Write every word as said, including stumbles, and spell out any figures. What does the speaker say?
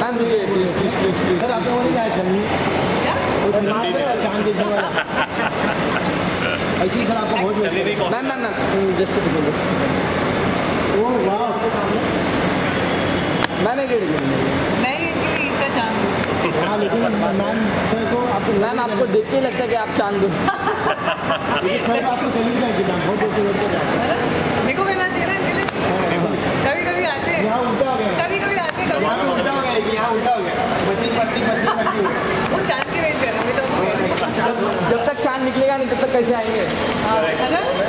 Ma'am रुकिए please. Sir आपने वो क्या है छन्नी? क्या? चांद देखने वाला। ऐसी सर आपको बहुत ma'am ma'am ma'am just oh वाह मैम एक नहीं इनके लिए इतना चांद। हाँ लेकिन मैम सर को आपको मैम आपको देख के लगता है कि आप चांद हो। सर आपको चलिए जाएगी मैम बहुत देर से वेट कर रहा है। मेरे को मिलना चाहिए ना इनके लिए। कभी कभी आते हैं यहाँ उल्टा हो गया। कभी कभी आते हैं कभी यहाँ पे उल्टा हो गया कि यहाँ उल्टा हो गया। बत्ती बत्ती बत्ती बत्ती वो चांद की वेट कर रहे हैं। जब तक चांद निकलेगा नहीं तब तक कैसे आएंगे? है ना।